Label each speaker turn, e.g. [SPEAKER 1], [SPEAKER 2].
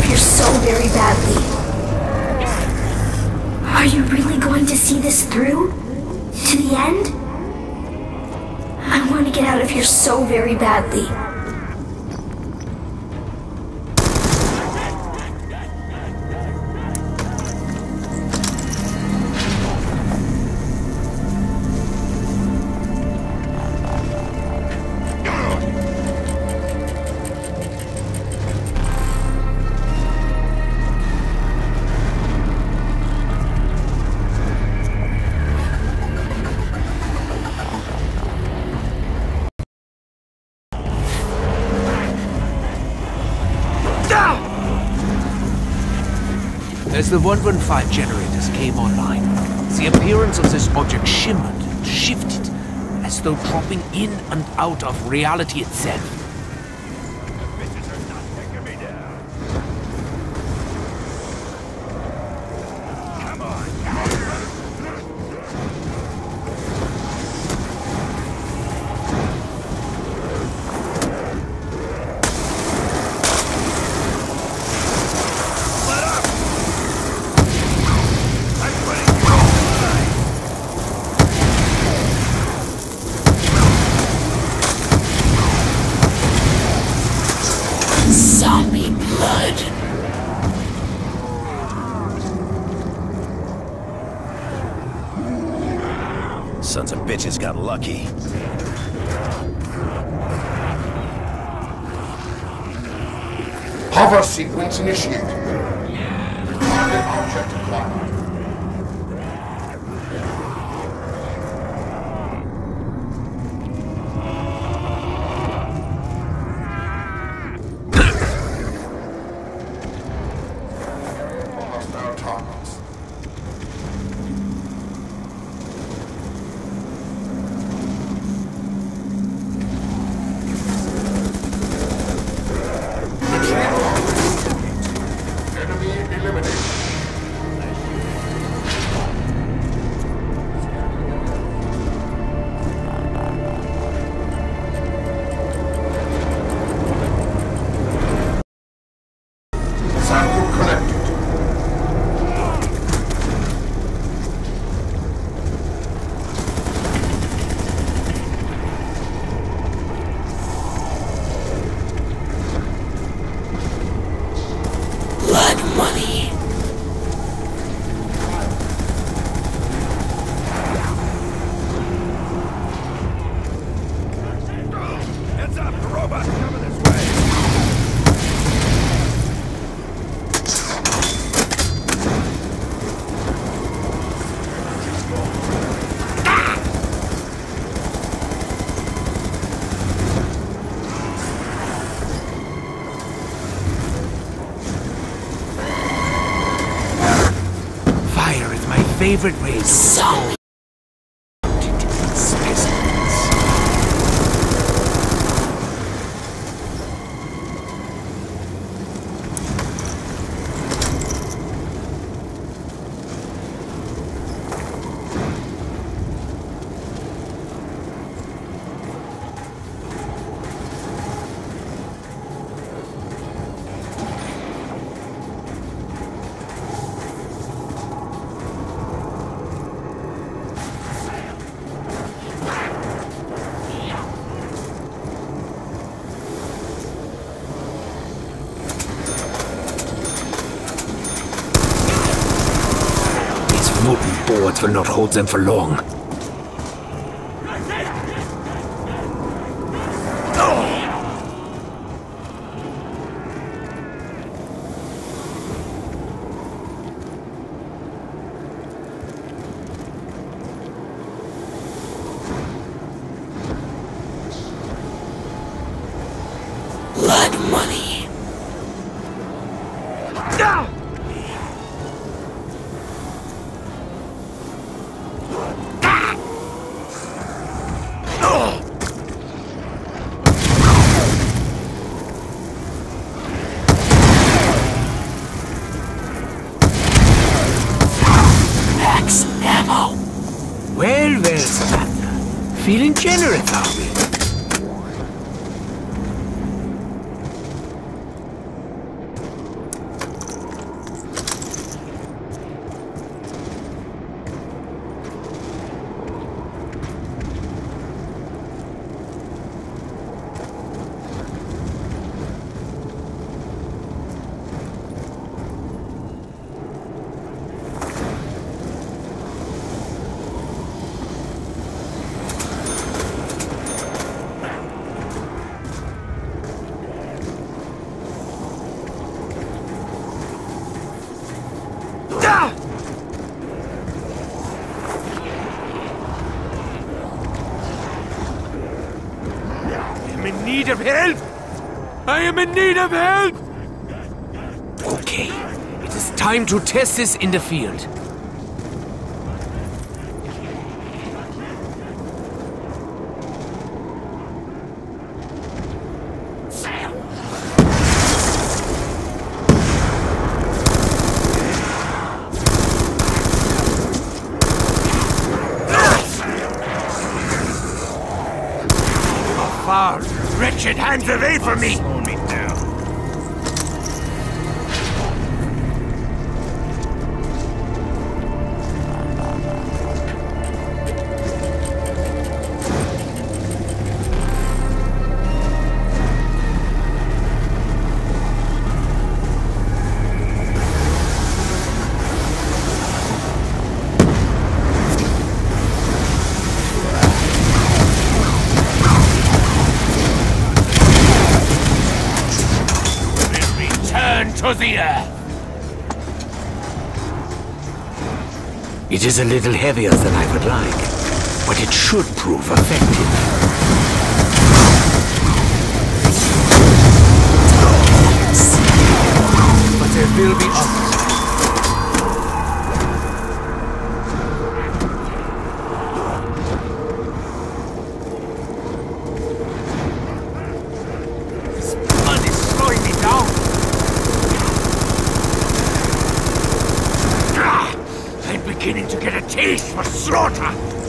[SPEAKER 1] here so very badly. Are you really going to see this through? To the end? I want to get out of here so very badly.
[SPEAKER 2] As the 115 generators came online, the appearance of this object shimmered and shifted, as though dropping in and out of reality itself.
[SPEAKER 1] Zombie blood.
[SPEAKER 3] Sons of bitches got lucky.
[SPEAKER 4] Hover sequence initiated. Target object acquired. Hostile targets. Enemy eliminated. Sample collected.
[SPEAKER 1] Blood money.
[SPEAKER 3] Heads up, the robot's coming this way.
[SPEAKER 2] Fire is my favorite way.
[SPEAKER 1] Zombie.
[SPEAKER 2] These wooden boards will not hold them for long.
[SPEAKER 1] Blood money. Max ammo.
[SPEAKER 2] Well, Samantha. Feeling generous, are we? help! I am in need of help! Okay, it is time to test this in the field. Far, wretched hands away from me!
[SPEAKER 3] Slow me down.
[SPEAKER 2] To the earth. It is a little heavier than I would like, but it should prove effective. But there will be others. This blood is slowing me down. I'm beginning to get a taste for slaughter!